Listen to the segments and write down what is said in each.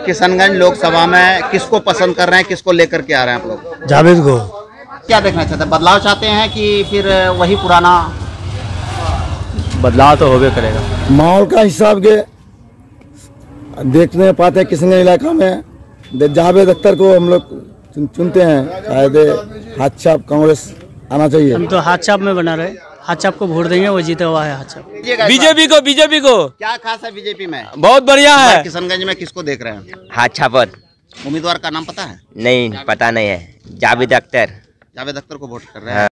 किशनगंज लोकसभा में किसको पसंद कर रहे हैं, किसको लेकर के आ रहे हैं आप लोग? जावेद को। क्या देखना चाहते हैं, बदलाव चाहते हैं कि फिर वही पुराना? बदलाव तो होबे करेगा। माहौल का हिसाब के देखने पाते हैं किशनगंज इलाका में जावेद अख्तर को हम लोग चुनते हैं। कायदे हाथ छाप कांग्रेस आना चाहिए। हम तो हाथ छाप में बना रहे, हाथ छाप को वोट देंगे, वो जीता हुआ है हाथ छाप। बीजेपी को क्या खास है बीजेपी में? बहुत बढ़िया है। किशनगंज में किसको देख रहे हैं? हाथ छापत। उम्मीदवार का नाम पता है? नहीं, पता नहीं है। जावेद अख्तर। जावेद अख्तर को वोट कर रहे हैं।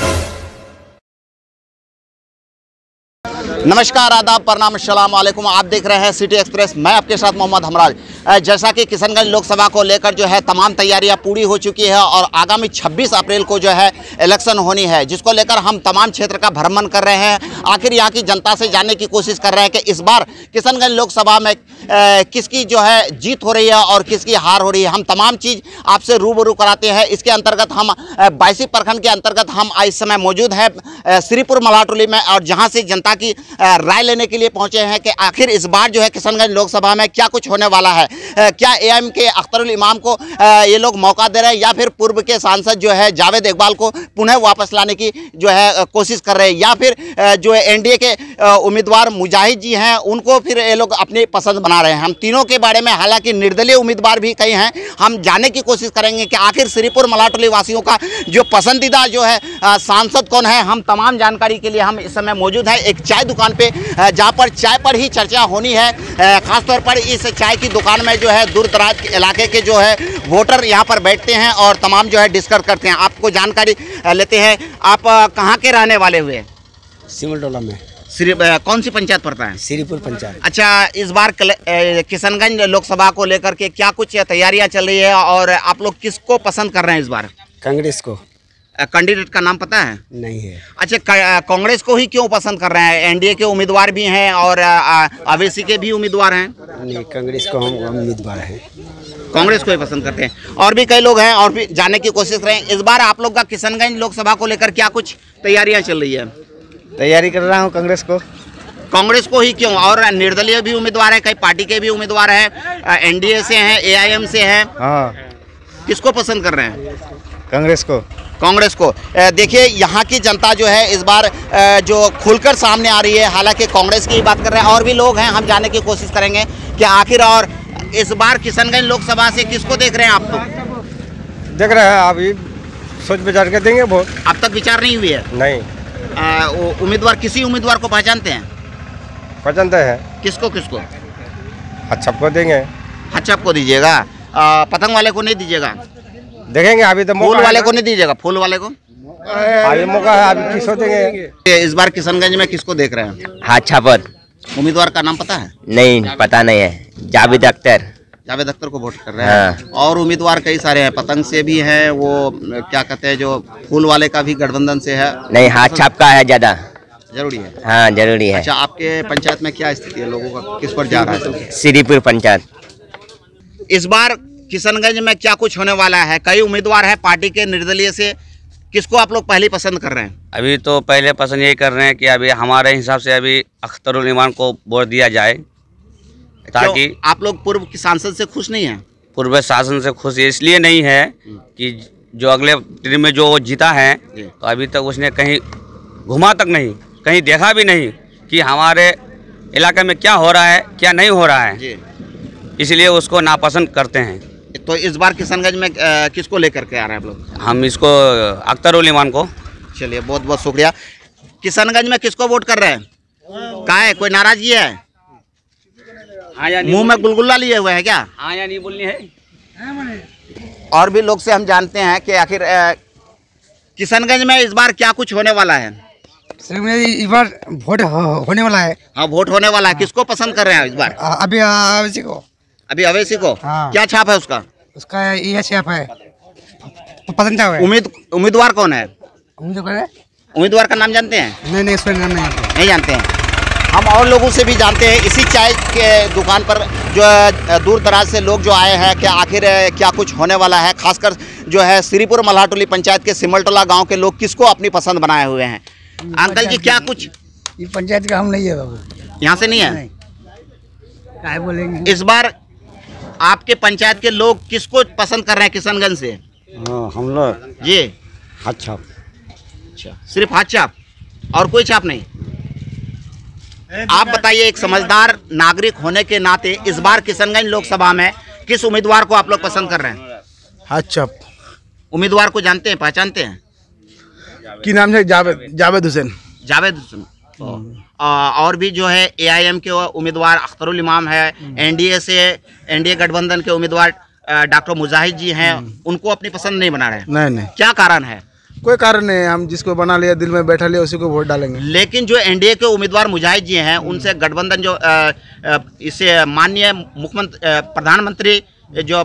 नमस्कार, आदाब, प्रणाम, अस्सलाम वालेकुम। आप देख रहे हैं सिटी एक्सप्रेस। मैं आपके साथ मोहम्मद हमराज। जैसा कि किशनगंज लोकसभा को लेकर जो है तमाम तैयारियां पूरी हो चुकी है और आगामी 26 अप्रैल को जो है इलेक्शन होनी है, जिसको लेकर हम तमाम क्षेत्र का भ्रमण कर रहे हैं। आखिर यहाँ की जनता से जानने की कोशिश कर रहे हैं कि इस बार किशनगंज लोकसभा में किसकी जो है जीत हो रही है और किसकी हार हो रही है। हम तमाम चीज़ आपसे रूबरू कराते हैं। इसके अंतर्गत हम 22 प्रखंड के अंतर्गत हम इस समय मौजूद है श्रीपुर मल्हाटोली में, और जहाँ से जनता की राय लेने के लिए पहुंचे हैं कि आखिर इस बार जो है किशनगंज लोकसभा में क्या कुछ होने वाला है। क्या एआईएम के अख्तरुल इमाम को ये लोग मौका दे रहे हैं, या फिर पूर्व के सांसद जो है जावेद इकबाल को पुनः वापस लाने की जो है कोशिश कर रहे हैं, या फिर जो है एनडीए के उम्मीदवार मुजाहिद जी हैं उनको फिर ये लोग अपनी पसंद बना रहे हैं। हम तीनों के बारे में, हालांकि निर्दलीय उम्मीदवार भी कई हैं, हम जानने की कोशिश करेंगे कि आखिर श्रीपुर मल्हाटोली वासियों का जो पसंदीदा जो है सांसद कौन है। हम तमाम जानकारी के लिए हम इस समय मौजूद हैं एक चाय दुकान पे, जहाँ पर चाय पर ही चर्चा होनी है। खासतौर पर इस चाय की दुकान में जो है दूर दराज के इलाके के जो है वोटर यहाँ पर बैठते हैं और तमाम जो है डिस्कस करते हैं। आपको जानकारी लेते हैं। आप कहाँ के रहने वाले हुए? सिमलटोला में। कौन सी पंचायत पड़ता है? श्रीपुर पंचायत। अच्छा, इस बार किशनगंज लोकसभा को लेकर के क्या कुछ तैयारियां चल रही है और आप लोग किसको पसंद कर रहे हैं इस बार? कांग्रेस को। कैंडिडेट का नाम पता है? नहीं है। अच्छा, कांग्रेस को ही क्यों पसंद कर रहे हैं? एनडीए के उम्मीदवार भी हैं और अवेसी के भी उम्मीदवार हैं। नहीं, कांग्रेस को हम उम्मीदवार हैं। कांग्रेस को ही पसंद करते हैं। और भी कई लोग हैं और भी जानने की कोशिश करें। इस बार आप लोग का किशनगंज लोकसभा को लेकर क्या कुछ तैयारियां चल रही है? तैयारी कर रहा हूँ कांग्रेस को। कांग्रेस को ही क्यों? और निर्दलीय भी उम्मीदवार है, कई पार्टी के भी उम्मीदवार हैं, एनडीए से हैं, एआईएम से हैं। हाँ। किसको पसंद कर रहे हैं? कांग्रेस को। कांग्रेस को। देखिए, यहाँ की जनता जो है इस बार जो खुलकर सामने आ रही है, हालांकि कांग्रेस की ही बात कर रहे हैं। और भी लोग हैं, हम जानने की कोशिश करेंगे कि आखिर और इस बार किशनगंज लोकसभा से किसको देख रहे हैं आप लोग? देख रहे हैं, अभी सोच विचार के देंगे वोट। अब तक विचार नहीं हुई है? नहीं। उम्मीदवार, किसी उम्मीदवार को पहचानते हैं? पसंद है। किसको किसको? अच्छा को देंगे। अच्छा, आपको दीजिएगा? पतंग वाले को नहीं दीजिएगा? देखेंगे, अभी तो फूल वाले को नहीं दीजिएगा? फूल वाले को अभी मौका है, अभी किसको देंगे। इस बार किशनगंज में किसको देख रहे हैं? हाथ छापत। उम्मीदवार का नाम पता है? नहीं, पता नहीं है। जावेद अख्तर। जावेद अख्तर को वोट कर रहे हैं। हाँ। और उम्मीदवार कई सारे हैं, पतंग से भी हैं, वो क्या कहते हैं जो फूल वाले का भी गठबंधन से है। नहीं, हाथ छाप का है ज्यादा जरूरी है। हाँ, जरूरी है। अच्छा, आपके पंचायत में क्या स्थिति है, लोगों का किस पर जा रहा है? श्रीपुर पंचायत। इस बार किशनगंज में क्या कुछ होने वाला है? कई उम्मीदवार है पार्टी के, निर्दलीय से। किसको आप लोग पहले पसंद कर रहे हैं? अभी तो पहले पसंद यही कर रहे हैं कि अभी हमारे हिसाब से अभी अख्तरुल इमाम को वोट दिया जाए, ताकि आप लोग पूर्व की सांसद से खुश नहीं हैं? पूर्व शासन से खुश इसलिए नहीं है कि जो अगले ट्रिम में जो जीता है, तो अभी तक उसने कहीं घुमा तक नहीं, कहीं देखा भी नहीं कि हमारे इलाके में क्या हो रहा है, क्या नहीं हो रहा है। इसलिए उसको नापसंद करते हैं। तो इस बार किशनगंज में किसको लेकर के आ रहे हैं आप लोग? हम इसको अख्तरुल इमाम को। चलिए, बहुत बहुत शुक्रिया। किशनगंज में किसको वोट कर रहे हैं? कहाँ है? कोई नाराजगी है? हाँ या मुंह में गुलगुल्ला लिए हुए है क्या? हाँ या नहीं बोलनी है। और भी लोग से हम जानते हैं कि आखिर किशनगंज में इस बार क्या कुछ होने वाला है? इस बार वोट होने वाला है। हाँ, वोट होने वाला है। किसको पसंद कर रहे हैं इस बार? अभी अवेसी को। अभी अवेसी को? हाँ। क्या छाप है उसका? उसका ये छाप है। पसंद है। उम्मीदवार कौन है? उम्मीदवार का नाम जानते हैं? नहीं, इसका नाम नहीं जानते हैं। हम और लोगों से भी जानते हैं इसी चाय के दुकान पर, जो दूर दराज से लोग जो आए हैं कि आखिर क्या कुछ होने वाला है। खासकर जो है श्रीपुर मल्हाटोली पंचायत के सिमलटोला गांव के लोग किसको अपनी पसंद बनाए हुए हैं। अंकल जी, क्या कुछ? ये पंचायत का हम नहीं है बाबू, यहाँ से नहीं है? क्या बोलेंगे। इस बार आपके पंचायत के लोग किसको पसंद कर रहे हैं किशनगंज से? हम लोग जी हाथ छाप। अच्छा, सिर्फ हाथ छाप और कोई छाप नहीं? आप बताइए, एक समझदार नागरिक होने के नाते इस बार किशनगंज लोकसभा में किस उम्मीदवार को आप लोग पसंद कर रहे हैं? हाथ छाप। उम्मीदवार को जानते हैं, पहचानते हैं? की नाम है? जावेद हुसैन। जावेद हुसैन। और भी जो है AIM के उम्मीदवार अख्तरुल इमाम है, एनडीए गठबंधन के उम्मीदवार डॉक्टर मुजाहिद जी हैं, उनको अपनी पसंद नहीं बना रहे? नहीं, क्या कारण है? कोई कारण नहीं है, हम जिसको बना लिया दिल में बैठा लिया उसी को वोट डालेंगे। लेकिन जो एनडीए के उम्मीदवार मुजाहिद जी हैं, उनसे गठबंधन जो इससे माननीय मुख्यमंत्री प्रधानमंत्री जो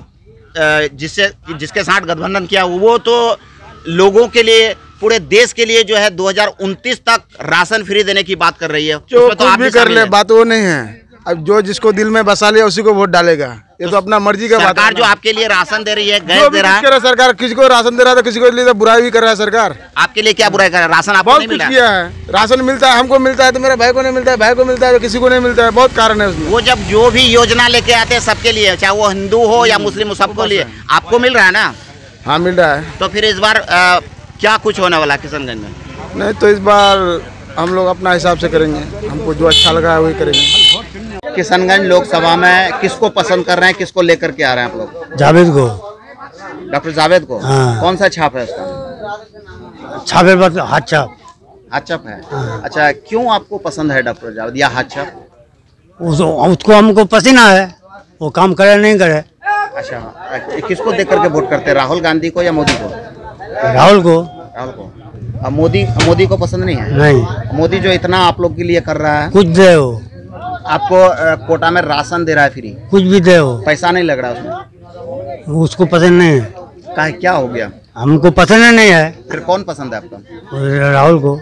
जिसके साथ गठबंधन किया, वो तो लोगों के लिए, पूरे देश के लिए जो है 2029 तक राशन फ्री देने की बात कर रही है। जो तो कुछ भी कर ले, बात वो नहीं है। अब जो जिसको दिल में बसा लिया उसी को वोट डालेगा, ये तो अपना मर्जी का बात है। सरकार जो आपके लिए राशन दे रही है, गैस दे रहा है, सरकार किसी को राशन दे रहा है तो किसी को लिए तो बुराई भी कर रहा है सरकार। आपके लिए क्या बुराई कर रहा है? राशन आपको बहुत नहीं मिल कुछ रहा किया है। राशन मिलता है, हमको मिलता है तो मेरे भाई को नहीं मिलता है, भाई को मिलता है तो किसी को नहीं मिलता है। बहुत कारण है उसमें। वो जब जो भी योजना लेके आते हैं सबके लिए, चाहे वो हिंदू हो या मुस्लिम हो, सबको लिए आपको मिल रहा है ना? हाँ, मिल रहा है। तो फिर इस बार क्या कुछ होने वाला है किशनगंज में? नहीं तो इस बार हम लोग अपना हिसाब से करेंगे, हमको जो अच्छा लगा है वही करेंगे। किशनगंज लोकसभा में किसको पसंद कर रहे हैं, किसको लेकर के आ रहे हैं आप लोग? जावेद को। डॉक्टर जावेद को? हाँ। कौन सा छाप है उसका? छापे पर हाथ छाप। हाथ छाप है? अच्छा, क्यों आपको पसंद है डॉक्टर जावेद या हाथ छाप? उसको हमको पसीना है, वो काम करे नहीं करे। अच्छा, किसको देख करके वोट करते हैं, राहुल गांधी को या मोदी को? राहुल को। राहुल को। अब मोदी को पसंद नहीं है? नहीं। मोदी जो इतना आप लोग के लिए कर रहा है, कुछ दे हो, आपको कोटा में राशन दे रहा है फ्री, कुछ भी दे हो, पैसा नहीं लग रहा उसमें, उसको पसंद नहीं है। क्या हो गया? हमको पसंद नहीं है। फिर कौन पसंद है आपको? राहुल को।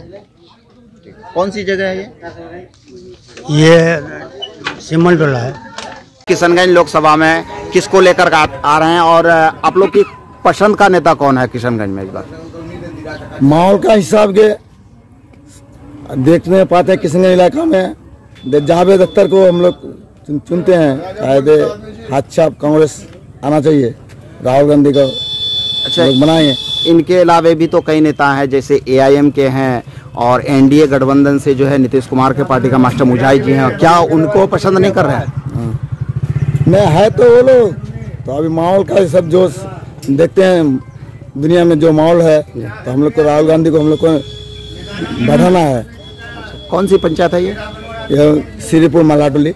कौन सी जगह है ये सिमल टोला है। किशनगंज लोकसभा में किसको लेकर आ रहे हैं और आप लोग की पसंद का नेता कौन है किशनगंज में इस बार? माहौल का हिसाब के देखने पाते हैं किशनगंज इलाका में जावेद अख्तर को हम लोग चुनते हैं। कायदे हाथ छाप कांग्रेस आना चाहिए, राहुल गांधी को अच्छा बनाएंगे। इनके अलावा भी तो कई नेता हैं, जैसे AIM के हैं और एनडीए गठबंधन से जो है नीतीश कुमार के पार्टी का मास्टर मुजाहिद जी हैं, क्या उनको पसंद नहीं कर रहे हैं? नहीं है तो वो लोग तो अभी माहौल का सब जो देखते हैं दुनिया में जो माहौल है, तो हम लोग को राहुल गांधी को हम लोग को बढ़ाना है। कौन सी पंचायत है ये? Shripur Malatoli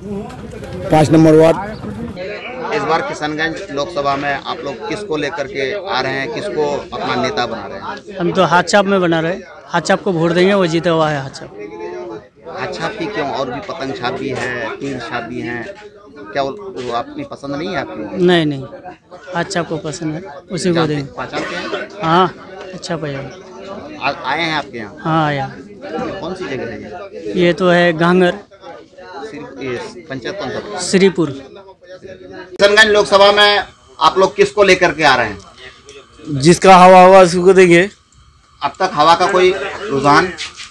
5 number ward. इस बार किशनगंज लोकसभा में आप लोग किसको लेकर के आ रहे हैं, किसको अपना नेता बना रहे हैं? हम तो हाथ छाप में बना रहे, हाथ छाप को वोट देंगे, वो जीता हुआ है हाथ छाप। हाथ छाप की क्यों? और भी पतंग छाप भी है, तीर छाप भी है, क्या वो अपनी पसंद नहीं है आपकी? नहीं, हाथ छाप को पसंद है, उसी को देंगे। पहचानते हैं? हाँ, अच्छा भैया। आए हैं आपके यहाँ? हाँ आया। कौन सी जगह है ये तो है घांगर। पंचायत कौन सा? श्रीपुर। किशनगंज लोकसभा में आप लोग किसको लेकर के आ रहे हैं? जिसका हवा होगा उसको देंगे। अब तक हवा का कोई रुझान?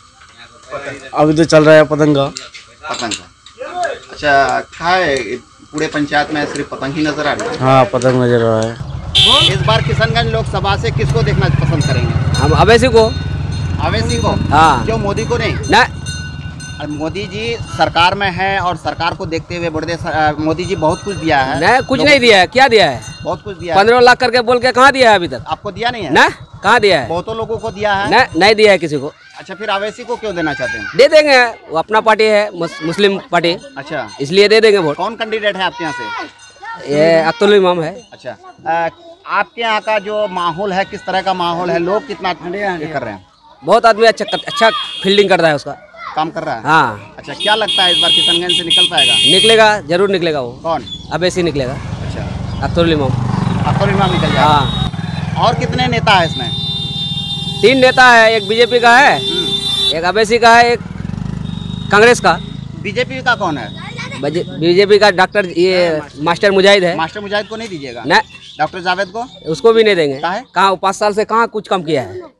अभी तो चल रहा है पतंग का। पतंग का। अच्छा, क्या है पूरे पंचायत में सिर्फ पतंग ही नजर आ रही है? हाँ, पतंग नजर आ रहा है। इस बार किशनगंज लोकसभा से किसको देखना पसंद करेंगे? हम अवैसी को। अवैसी को? हाँ। क्यों, मोदी को नहीं? ना, मोदी जी सरकार में है और सरकार को देखते हुए मोदी जी बहुत कुछ दिया है। नहीं, कुछ नहीं दिया है। क्या दिया है? बहुत कुछ दिया है। 15 लाख करके बोल के कहाँ दिया है अभी तक? आपको दिया नहीं है? ना, कहाँ दिया है? बहुतों लोगों को दिया है। नहीं दिया है किसी को। अच्छा, फिर अवैसी को क्यों देना चाहते हैं? दे देंगे, वो अपना पार्टी है, मुस्लिम पार्टी, अच्छा, इसलिए दे देंगे वोट। कौन कैंडिडेट है आपके यहाँ से? ये अख्तरुल इमाम है। अच्छा, आपके यहाँ का जो माहौल है, किस तरह का माहौल है, लोग कितना कर रहे हैं? बहुत आदमी अच्छा फील्डिंग करता है, उसका काम कर रहा है। हाँ। अच्छा, क्या लगता है इस बार किशनगंज से निकल पाएगा? निकलेगा, जरूर निकलेगा। वो कौन? अवैसी निकलेगा। अच्छा, अख्तरुल इमाम। अख्तरुल इमाम निकल जाएगा। हाँ। और कितने नेता है इसमें? 3 नेता है, एक बीजेपी का है, एक अवैसी का है, एक कांग्रेस का। बीजेपी का कौन है? बीजेपी का डॉक्टर ये मास्टर मुजाहिद है। मास्टर मुजाहिद को नहीं दीजिएगा? नहीं। डॉक्टर जावेद को? उसको भी नहीं देंगे। काहे? कहाँ 5 साल से कहाँ कुछ कम किया है?